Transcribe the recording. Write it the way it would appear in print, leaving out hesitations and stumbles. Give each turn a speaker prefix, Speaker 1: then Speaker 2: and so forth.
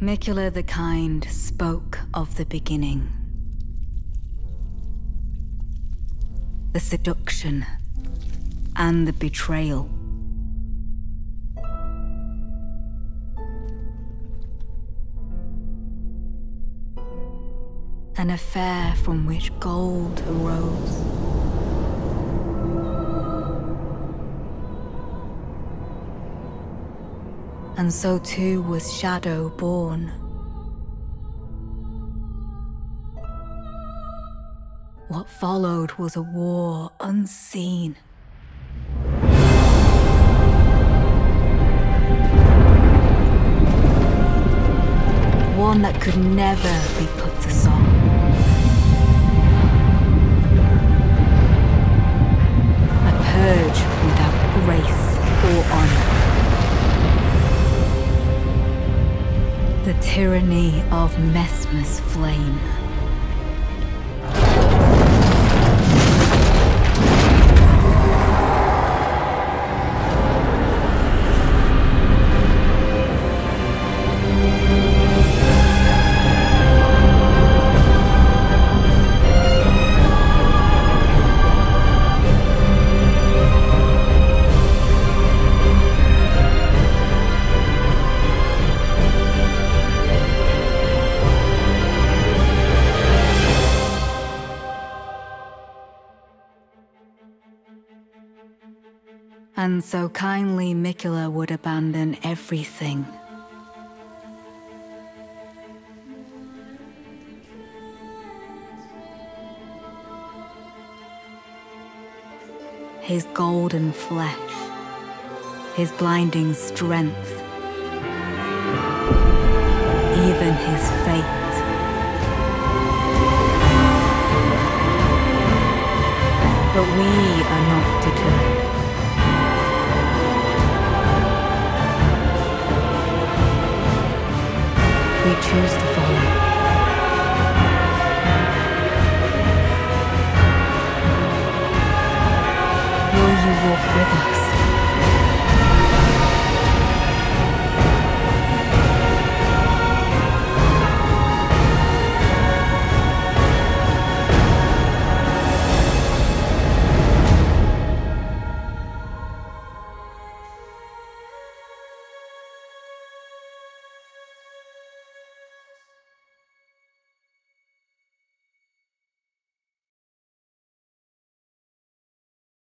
Speaker 1: Mikula the Kind spoke of the beginning. The seduction and the betrayal. An affair from which gold arose. And so too was Shadow born. What followed was a war unseen. One that could never be put to song. A purge without grace or honor. The tyranny of Messmer's flame. And so kindly Mikula would abandon everything. His golden flesh, his blinding strength, even his fate. But we are not deterred.